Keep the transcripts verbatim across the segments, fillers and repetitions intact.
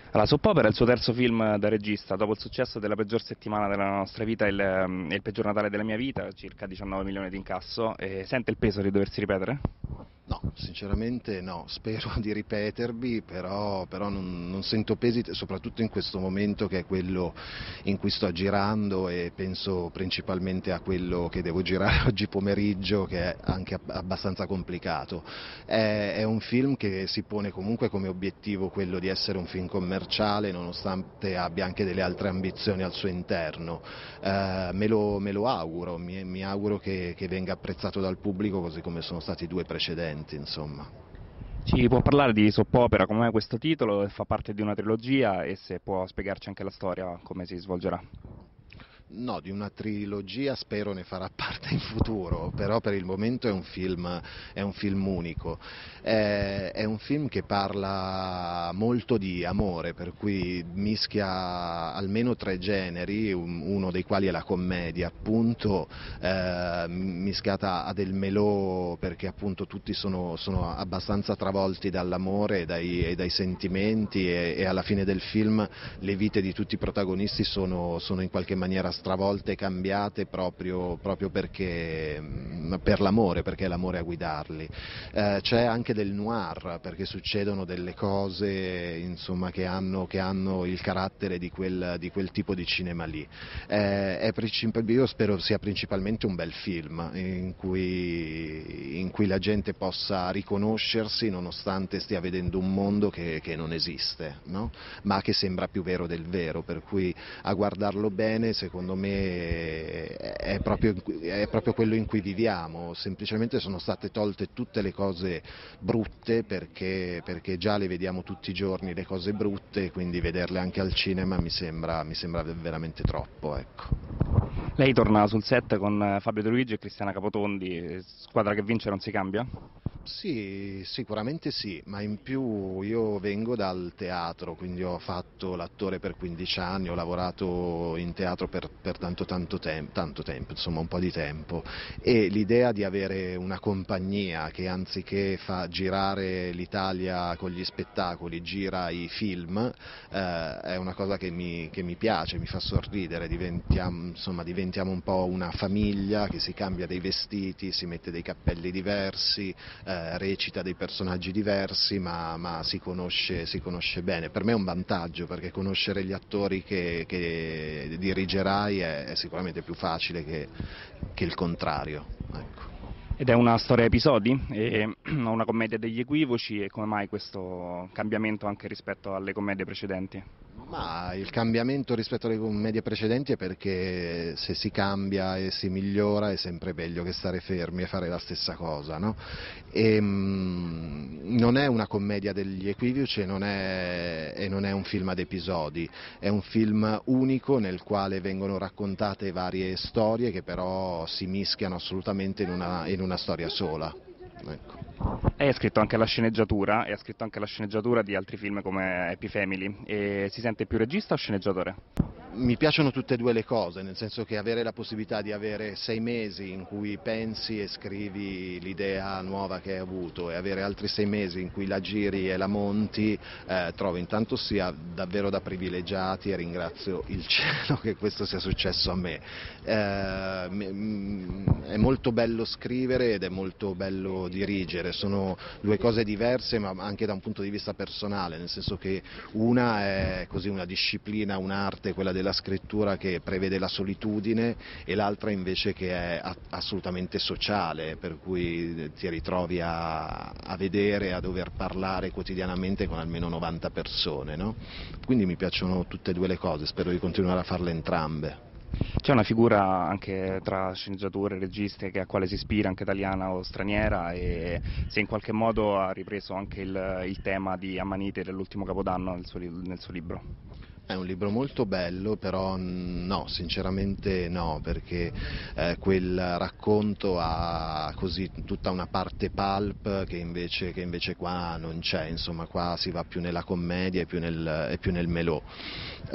Allora, Soap Opera è il suo terzo film da regista, dopo il successo della peggior settimana della nostra vita e il, ehm, e il peggior Natale della mia vita, circa diciannove milioni di incasso, e sente il peso di doversi ripetere? No, sinceramente no, spero di ripetermi, però, però non, non sento pesi, soprattutto in questo momento che è quello in cui sto girando e penso principalmente a quello che devo girare oggi pomeriggio, che è anche ab- abbastanza complicato. È, è un film che si pone comunque come obiettivo quello di essere un film commerciale, nonostante abbia anche delle altre ambizioni al suo interno. Eh, me, lo, me lo auguro, mi, mi auguro che, che venga apprezzato dal pubblico così come sono stati i due precedenti. Insomma. Ci può parlare di Soap Opera, com'è questo titolo, fa parte di una trilogia e se può spiegarci anche la storia, come si svolgerà? No, di una trilogia spero ne farà parte in futuro, però per il momento è un film, è un film unico. È, è un film che parla molto di amore, per cui mischia almeno tre generi, un- uno dei quali è la commedia, appunto, eh, mischiata a del melò perché appunto tutti sono, sono abbastanza travolti dall'amore e dai, e dai sentimenti e, e alla fine del film le vite di tutti i protagonisti sono, sono in qualche maniera stravolte, cambiate proprio, proprio perché, per l'amore, perché è l'amore a guidarli. Eh, c'è anche del noir, perché succedono delle cose insomma, che, hanno, che hanno il carattere di quel, di quel tipo di cinema lì. Eh, è princip- io spero sia principalmente un bel film in cui, in cui la gente possa riconoscersi nonostante stia vedendo un mondo che, che non esiste, no? Ma che sembra più vero del vero, per cui a guardarlo bene secondo me è proprio, è proprio quello in cui viviamo, semplicemente sono state tolte tutte le cose brutte perché, perché già le vediamo tutti i giorni le cose brutte, quindi vederle anche al cinema mi sembra, mi sembra veramente troppo. Ecco. Lei torna sul set con eh, Fabio De Luigi e Cristiana Capotondi, eh, squadra che vince non si cambia? Sì, sicuramente sì, ma in più io vengo dal teatro, quindi ho fatto l'attore per quindici anni, ho lavorato in teatro per, per tanto, tanto, tem- tanto tempo, insomma un po' di tempo, e l'idea di avere una compagnia che anziché fa girare l'Italia con gli spettacoli, gira i film, eh, è una cosa che mi, che mi piace, mi fa sorridere, diventiamo, insomma, diventiamo un po' una famiglia che si cambia dei vestiti, si mette dei cappelli diversi, eh, recita dei personaggi diversi ma, ma si, conosce, si conosce bene. Per me è un vantaggio perché conoscere gli attori che, che dirigerai è, è sicuramente più facile che, che il contrario. Ecco. Ed è una storia a episodi, e, una commedia degli equivoci, e come mai questo cambiamento anche rispetto alle commedie precedenti? Ma il cambiamento rispetto alle commedie precedenti è perché se si cambia e si migliora è sempre meglio che stare fermi e fare la stessa cosa, no? E, mm, non è una commedia degli equivoci e non è, e non è un film ad episodi, è un film unico nel quale vengono raccontate varie storie che però si mischiano assolutamente in una, in una storia sola. Ecco. Lei ha scritto anche la sceneggiatura e ha scritto anche la sceneggiatura di altri film come Happy Family. E si sente più regista o sceneggiatore? Mi piacciono tutte e due le cose, nel senso che avere la possibilità di avere sei mesi in cui pensi e scrivi l'idea nuova che hai avuto e avere altri sei mesi in cui la giri e la monti, eh, trovo intanto sia davvero da privilegiati e ringrazio il cielo che questo sia successo a me. Eh, m- è molto bello scrivere ed è molto bello dirigere, sono due cose diverse ma anche da un punto di vista personale, nel senso che una è così una disciplina, un'arte, quella della scrittura che prevede la solitudine e l'altra invece che è assolutamente sociale, per cui ti ritrovi a, a vedere, a dover parlare quotidianamente con almeno novanta persone, no? Quindi mi piacciono tutte e due le cose, spero di continuare a farle entrambe. C'è una figura anche tra sceneggiature e registi che- a quale si ispira, anche italiana o straniera, e se in qualche modo ha ripreso anche il, il tema di Ammaniti dell'ultimo Capodanno nel suo, li- nel suo libro. È un libro molto bello, però no, sinceramente no, perché eh, quel racconto ha così tutta una parte pulp che invece, che invece qua non c'è, insomma qua si va più nella commedia e più nel, e più nel melò. Eh,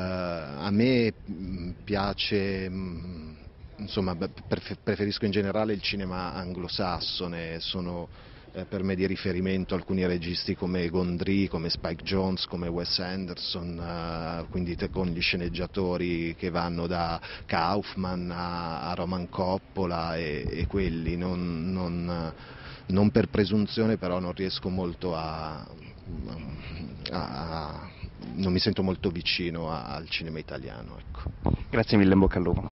a me mh, piace... mh, Insomma, preferisco in generale il cinema anglosassone, sono eh, per me di riferimento alcuni registi come Gondry, come Spike Jonze, come Wes Anderson, eh, quindi te, con gli sceneggiatori che vanno da Kaufman a, a Roman Coppola e, e quelli, non, non, non per presunzione, però non riesco molto a, a non mi sento molto vicino al cinema italiano. Ecco. Grazie mille, in bocca al lupo.